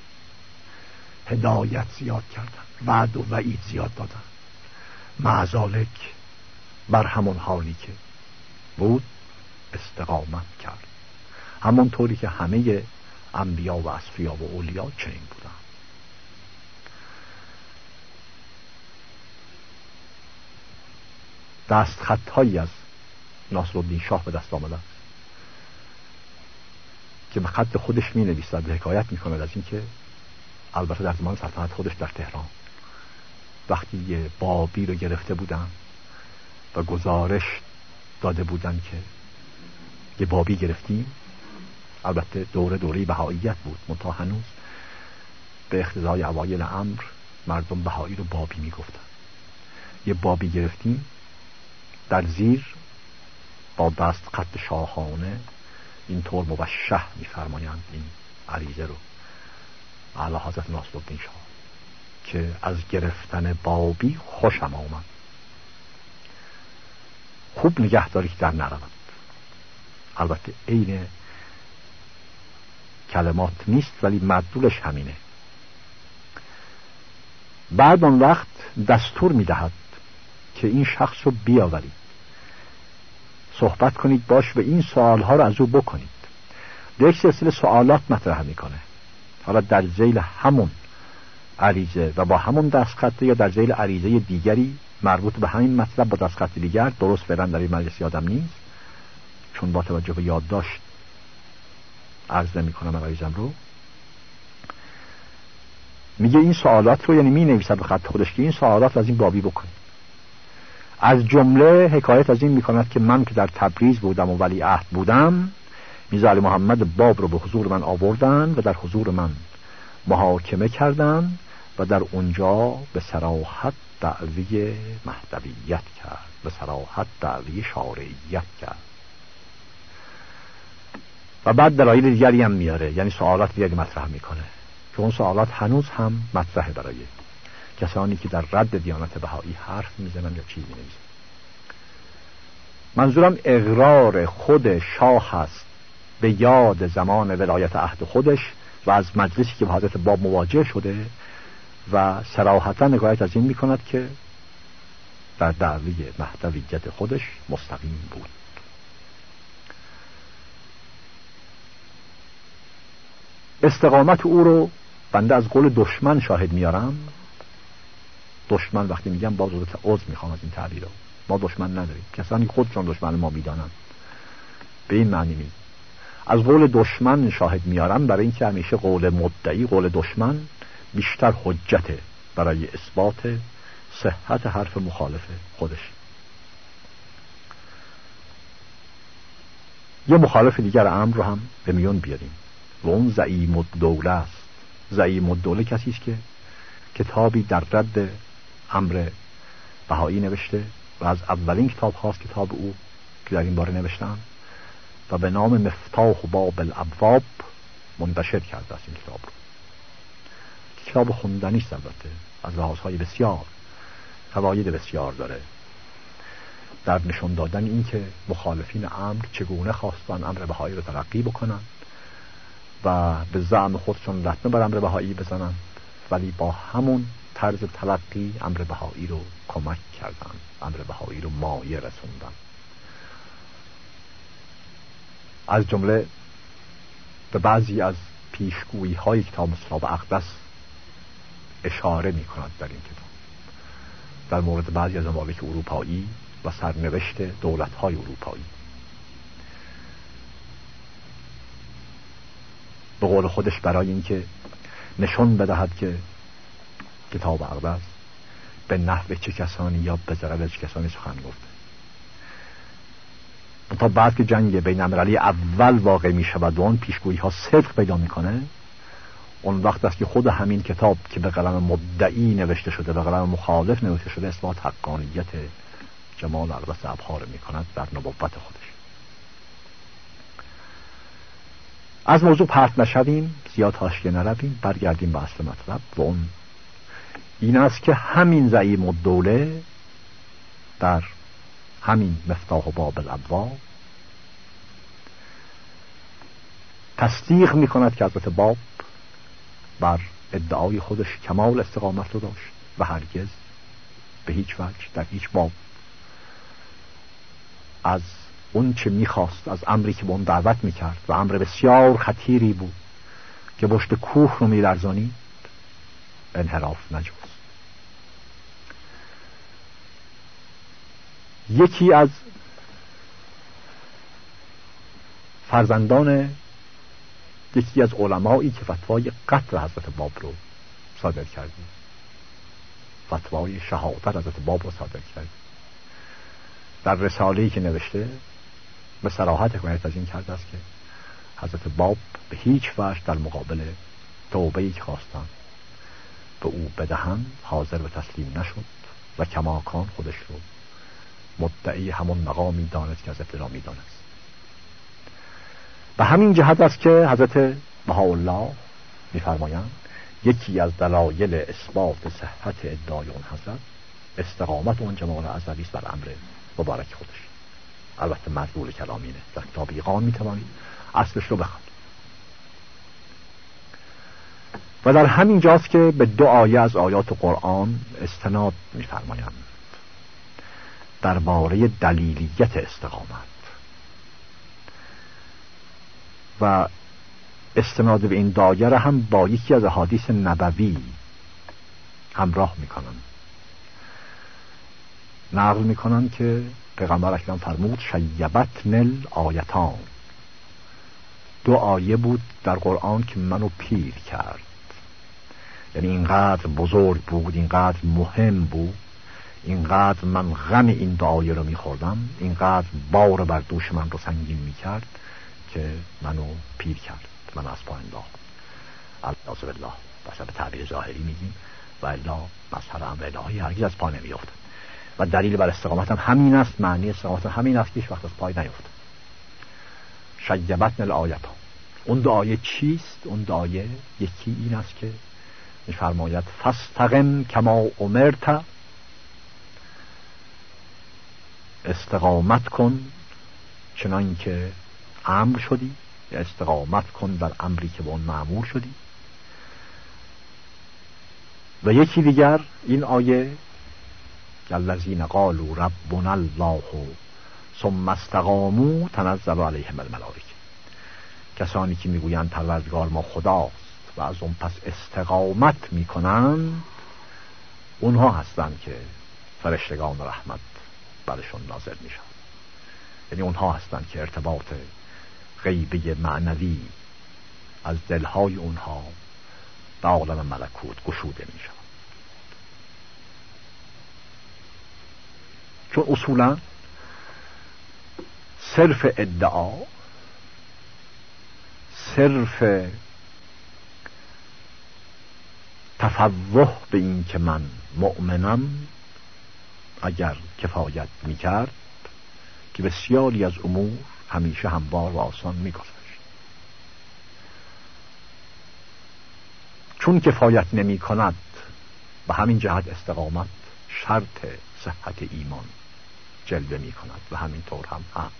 هدایت زیاد کردند، وعد و وعید زیاد دادند، مع ذالک بر همون حالی که بود استقامت کرد، همون طوری که همه انبیا و اصفیا و اولیا چنین بودند. دست خطهایی از ناصرالدین شاه به دست آمده است که به خط خودش می نویسد و حکایت می کند از این که البته در زمان سلطنت خودش در تهران وقتی یه بابی رو گرفته بودن و گزارش داده بودن که یه بابی گرفتیم، البته دوره بهاییت بود منتها هنوز به اقتضای اوایل امر مردم بهایی رو بابی می گفتن، یه بابی گرفتیم در زیر با دست خط شاهانه اینطور موشح می‌فرمایند این عریضه رو اعلی حضرت ناصرالدین شاه که از گرفتن بابی خوشم آمد، خوب نگهداری که در نرود. البته عین کلمات نیست ولی مدلولش همینه. بعد اون وقت دستور می‌دهد که این شخص رو بیاورید، صحبت کنید باش و این سوالها رو از او بکنید. یک سلسله سوالات مطرح میکنه، حالا در ذیل همون عریضه و با همون دستخط یا در ذیل عریضه دیگری مربوط به همین مطلب با دستخط دیگر، درست فعلا در این مجلس یادم نیست چون با توجه به یادداشت عرض نمیکنم عریضم رو. میگه این سوالات رو، یعنی می نویسد به خط خودش که این سوالات از این بابی بکنید. از جمله حکایت از این میکند که من که در تبریز بودم و ولی عهد بودم، میرزا علی محمد باب رو به حضور من آوردن و در حضور من محاکمه کردن و در اونجا به صراحت دعوی مهدویت کرد، به صراحت دعوی شارعیت کرد و بعد دلایل دیگری هم میاره، یعنی سوالات دیگری مطرح میکنه که اون سوالات هنوز هم مطرحه برای کسانی که در رد دیانت بهایی حرف میزنن یا چیزی نمیزنن. منظورم اقرار خود شاه هست به یاد زمان ولایت عهد خودش و از مجلسی که با حضرت باب مواجه شده و صراحتا حکایت از این میکند که در دعوی مهدویت خودش مستقیم بود. استقامت او رو بنده از قول دشمن شاهد میارم. دشمن وقتی میگم باز عذر میخوام از این تعبیر رو، ما دشمن نداریم، کسانی خودشون دشمن ما میدانن، به این معنی میگم از قول دشمن شاهد میارم، برای اینکه همیشه قول مدعی، قول دشمن بیشتر حجته برای اثبات صحت حرف مخالف خودش. یه مخالف دیگر امر رو هم به میون بیاریم و اون زعیم الدوله است. زعیم الدوله کسی است که کتابی در رد امر بهایی نوشته و از اولین کتاب خاص کتاب او که در این باره نوشتن و به نام مفتاح باب الابواب منتشر کرده است. این کتاب رو کتاب خوندنی است، البته از لحاظهای بسیار فواید بسیار داره در نشون دادن این که مخالفین امر چگونه خواستن امر بهایی رو تلقی بکنن و به زعم خودشون لطمه بر امر بهایی بزنن، ولی با همون طرز تلقی امر بهایی رو کمک کردن، امر بهایی رو مایه رسوندن. از جمله به بعضی از پیشگویی های کتاب مصحف اقدس اشاره می کند در این کتاب در مورد بعضی از ممالک اروپایی و سرنوشت دولت های اروپایی. به قول خودش برای اینکه نشون بدهد که کتاب اقدس به نفع چه کسانی یا به ضرر چه کسانی سخن گفته. تا بعد که جنگ بین المللی اول واقع می شود و اون پیشگویی ها صدق پیدا میکنه، اون وقت است که خود همین کتاب که به قلم مدعی نوشته شده و قلم مخالف نوشته شده اثبات حقانیت جمال اقدس ابحار می کند در نبوت خودش. از موضوع پرت نشویم، زیاد حاشیه نرویم، برگردیم به اصل مطلب و اون این است که همین زعیم الدوله در همین مفتاح باب الابواب تصدیق می کند که حضرت باب بر ادعای خودش کمال استقامت رو داشت و هرگز به هیچ وجه در هیچ باب از اون چه میخواست، از امری که به اون دعوت میکرد و امر بسیار خطیری بود که پشت کوه رو میلرزانید، انحراف نجوز. یکی از فرزندان یکی از علمایی که فتوای قتل حضرت باب رو صادر کرده، فتوای شهادت حضرت باب رو صادر کرده، در رساله‌ای که نوشته به صراحت حکایت از این کرده است که حضرت باب به هیچ وجه در مقابل توبه‌ای که خواستن به او بدهن حاضر به تسلیم نشد و کماکان خودش رو مدعی همون مقامی دانست که از ابتدا می‌دانست. به همین جهت است که حضرت بهاءالله می‌فرمایند یکی از دلایل اثبات صحت ادعای اون حضرت استقامت اون جمال ازلی است بر امر مبارک خودش. البته مدلول کلامینه، در کتاب ایقان میتوانید اصلش رو بخونید. و در همین جاست که به 2 آیه از آیات قرآن استناد می‌فرمایند درباره دلیلیت استقامت و استناد به این دایره هم با یکی از احادیث نبوی همراه میکنن. نقل میکنن که پیغمبر اکرم فرمود شیبتن الآیتان، 2 آیه بود در قرآن که منو پیر کرد. یعنی اینقدر بزرگ بود، اینقدر مهم بود، اینقدر من غم این 2 آیه رو میخوردم، اینقدر بار بر دوش من رو سنگین میکرد که منو پیر کرد، من از پا انداخت. اعوذ بالله، بسا به تعبیر ظاهری میگیم و الا مظهر امر الهی هرگز از پا نمیافت. و دلیل بر استقامت هم همین است، معنی استقامت هم همین است که هیچ وقت از پای نیفت. شیبتن الآیات. اون 2 آیه چیست؟ اون 2 آیه یکی این است که می‌فرماید فاستقم کما امرت، استقامت کن چنان که امر شدی، یا استقامت کن در امری که به اون مأمور شدی. و یکی دیگر این آیه الذین قالوا ربنا الله ثم استقاموا تنزل علیهم الملائکه، کسانی که میگویند پروردگار ما خداست و از اون پس استقامت میکنند، اونها هستند که فرشتگان رحمت برشون نازل میشن. یعنی اونها هستند که ارتباط غیبی معنوی از دلهای اونها به عالم ملکوت گشوده میشن. چون اصولا صرف ادعا، صرف تفوه به این که من مؤمنم اگر کفایت میکرد که بسیاری از امور همیشه هموار و آسان میگذشت. چون کفایت نمی کند، به همین جهت استقامت شرط صحت ایمان جلوه می کند و همینطور هم هست.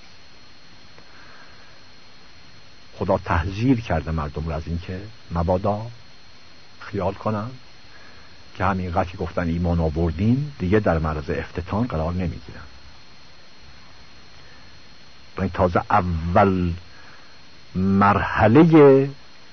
خدا تحذیر کرده مردم را از این که مبادا خیال کنند که همین قدر که گفتن ایمان آوردین دیگه در معرض افتتان قرار نمیگیرن. برای تازه اول مرحله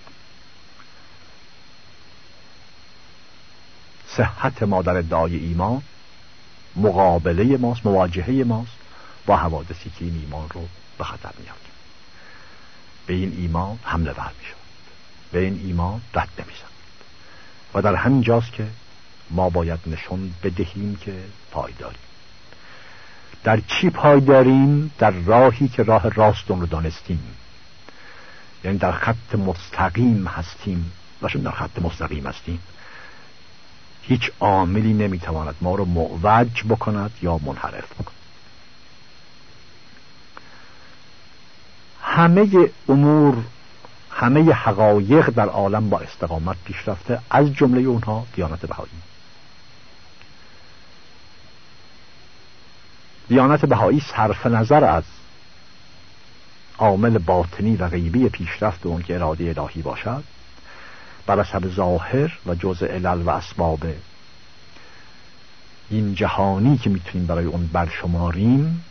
صحت ما در ادعای ایمان مقابله ماست، مواجهه ماست با حوادثی که این ایمان رو به خطر میاد. به این ایمان حمله ور میشد، به این ایمان رد نمیشد و در همین جاست که ما باید نشون بدهیم که پایداریم. در چی پایداریم؟ در راهی که راه راستون رو دانستیم، یعنی در خط مستقیم هستیم و چون در خط مستقیم هستیم هیچ عاملی نمیتواند ما رو معوج بکند یا منحرف بکند. همه امور، همه حقایق در عالم با استقامت پیش رفته، از جمله اونها دیانت بهایی. دیانت بهایی صرف نظر از عامل باطنی و غیبی پیشرفت اون که اراده الهی باشد، بر حسب ظاهر و جزء علل و اسباب این جهانی که میتونیم برای اون برشماریم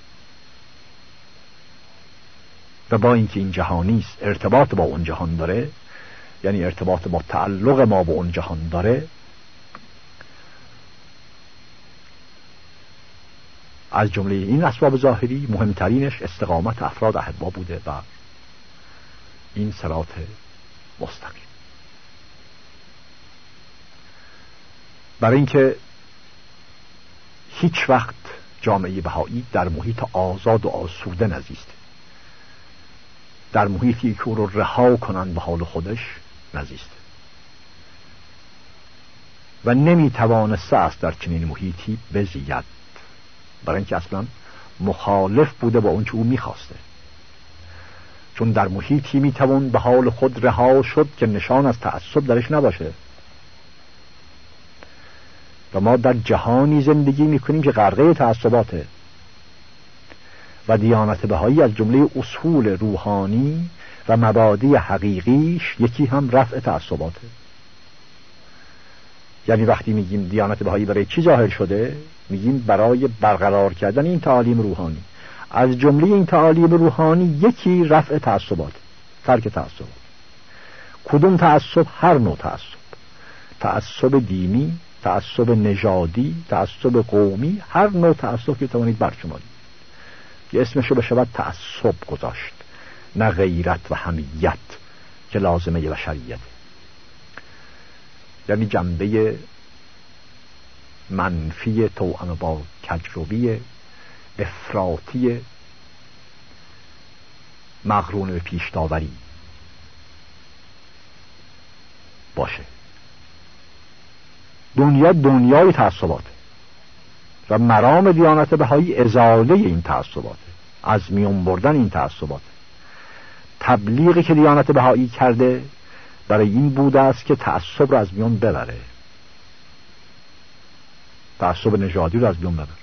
و با اینکه این جهانی است ارتباط با اون جهان داره، یعنی ارتباط با تعلق ما با اون جهان داره، از جمله این اسباب ظاهری مهمترینش استقامت افراد احبا بوده و این صراط مستقیم. برای اینکه هیچ وقت جامعه بهایی در محیط آزاد و آسوده نزیسته، در محیطی که او رو رها کنند به حال خودش نزیسته و نمیتوانسته است در چنین محیطی بزید، برای اینکه اصلا مخالف بوده با اون چه او میخواسته. چون در محیطی میتوان به حال خود رها شد که نشان از تعصب درش نباشه و ما در جهانی زندگی میکنیم که غرقه تعصباته و دیانت بهایی از جمله اصول روحانی و مبادی حقیقیش یکی هم رفع تعصباته. یعنی وقتی میگیم دیانت بهایی برای چی ظاهر شده، میگیم برای برقرار کردن این تعالیم روحانی. از جمله این تعالیم روحانی یکی رفع تعصبات، ترک تعصبات. کدوم تعصب؟ هر نوع تعصب، تعصب دینی، تعصب نژادی، تعصب قومی، هر نوع تعصب که توانید برشمارید که اسمشو بشود تعصب گذاشت، نه غیرت و حمیت که لازمه بشریت. یعنی جنبه منفی توأم با کجروی افراطی مقرون به پیشداوری باشه. دنیا دنیای تعصبات و مرام دیانت بهایی ازاله این تعصبات، از میون بردن این تعصبات. تبلیغی که دیانت بهایی کرده برای این بوده است که تعصب را از میون ببره، تعصب نژادی را از میون ببره.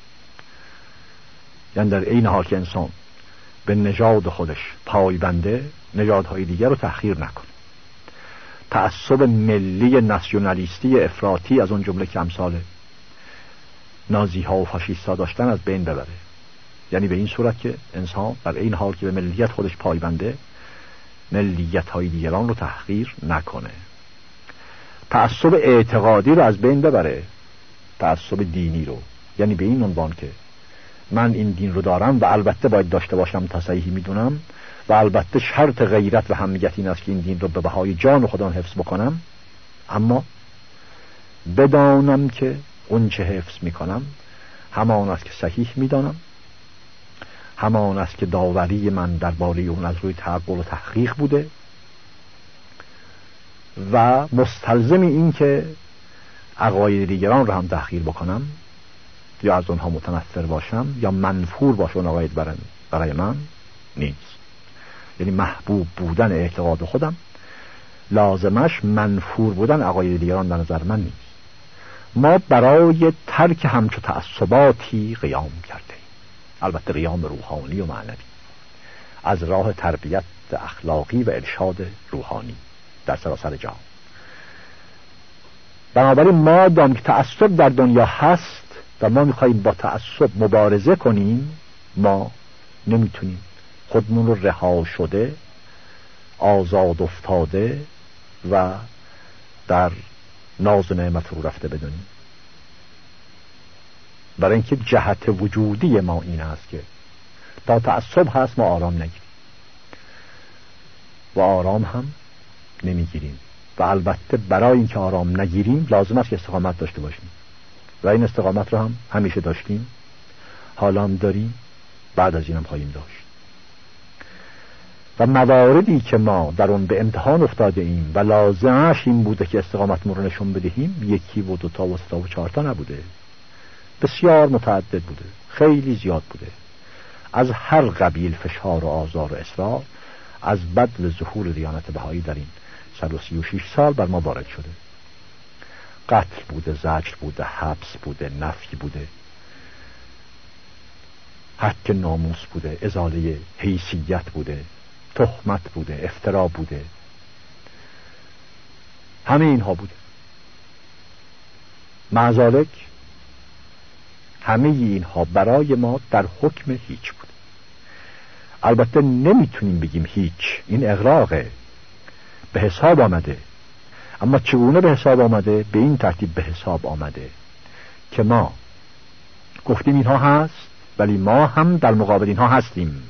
یعنی در این حال که انسان به نژاد خودش پایبنده، نژادهای دیگر رو تحقیر نکنه. تعصب ملی ناسیونالیستی افراطی از اون جمله که امثال نازی ها و فاشیست ها داشتن از بین ببره. یعنی به این صورت که انسان در این حال که به ملیت خودش پایبنده ملیت های دیگران رو تحقیر نکنه. تعصب اعتقادی رو از بین ببره، تعصب دینی رو، یعنی به این عنوان که من این دین رو دارم و البته باید داشته باشم تا صحیحی میدونم و البته شرط غیرت و حمیت این است که این دین رو به بهای جان خودم حفظ بکنم، اما بدانم که اون چه حفظ میکنم همان است که صحیح میدانم، همان است که داوری من درباره اون از روی تعقل و تحقیق بوده و مستلزم این که عقاید دیگران رو هم تحقیر بکنم یا از اونها متنفر باشم یا منفور باشه اون عقاید برای من نیست. یعنی محبوب بودن اعتقاد خودم لازمش منفور بودن عقاید دیگران در نظر من نیست. ما برای ترک همچو تعصباتی قیام کرده، البته قیام روحانی و معنوی از راه تربیت اخلاقی و ارشاد روحانی در سراسر جهان. بنابراین مادام که تعصب در دنیا هست و ما میخواییم با تعصب مبارزه کنیم، ما نمیتونیم خودمون رو رها شده، آزاد افتاده و در ناز و نعمت رو رفته بدونیم. برای اینکه جهت وجودی ما این است که تا تعصب هست ما آرام نگیریم و آرام هم نمیگیریم و البته برای اینکه آرام نگیریم لازم است که استقامت داشته باشیم و این استقامت رو هم همیشه داشتیم، حالا هم داریم، بعد از اینم خواهیم داشت. و مواردی که ما در اون به امتحان افتاده ایم و لازمش این بوده که استقامتمون رو نشون بدهیم، یکی و دوتا و ستا و چهارتا نبوده، بسیار متعدد بوده، خیلی زیاد بوده. از هر قبیل فشار و آزار و اصرار از بدو ظهور دیانت بهایی در این 136 سال بر ما وارد شده. قتل بوده، زجر بوده، حبس بوده، نفی بوده، حق ناموس بوده، ازاله حیثیت بوده، تهمت بوده، افترا بوده، همه اینها بوده. معذالک همه اینها برای ما در حکم هیچ بوده. البته نمیتونیم بگیم هیچ، این اغراقه، به حساب آمده. اما چگونه به حساب آمده؟ به این ترتیب به حساب آمده که ما گفتیم اینها هست ولی ما هم در مقابل اینها هستیم.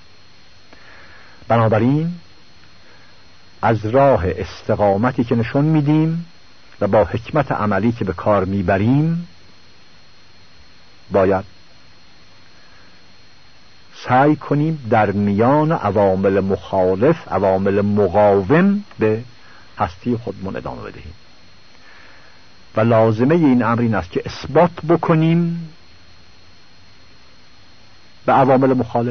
بنابراین از راه استقامتی که نشون میدیم و با حکمت عملی که به کار میبریم باید سعی کنیم در میان عوامل مخالف، عوامل مقاوم به هستی خودمون ادامه بدهیم. و لازمه این امر این است که اثبات بکنیم به عوامل مخالف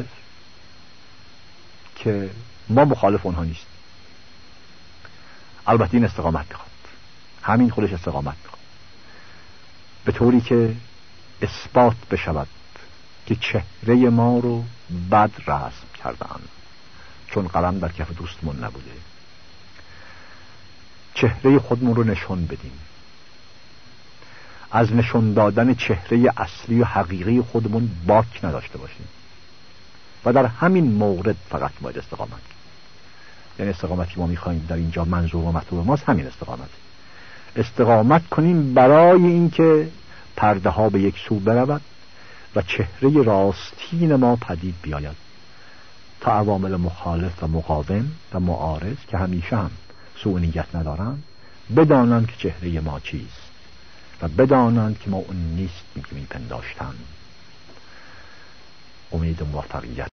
که ما مخالف اونها نیست. البته این استقامت میخواد، همین خودش استقامت میخواد، به طوری که اثبات بشود که چهره ما رو بد رسم کردن، چون قلم در کف دوستمون نبوده. چهره خودمون رو نشون بدیم، از نشون دادن چهره اصلی و حقیقی خودمون باک نداشته باشیم و در همین مورد فقط باید استقامت کنیم. یعنی استقامتی ما میخواییم در اینجا منظور و مطلوب ماست همین استقامت کنیم برای اینکه پرده ها به یک سو برود و چهره راستین ما پدید بیاید تا عوامل مخالف و مقاوم و معارض که همیشه هم سوء نیت ندارند بدانند که چهره ما چیست و بدانند که ما اون نیستیم که میپنداشتند. امید موفقیت.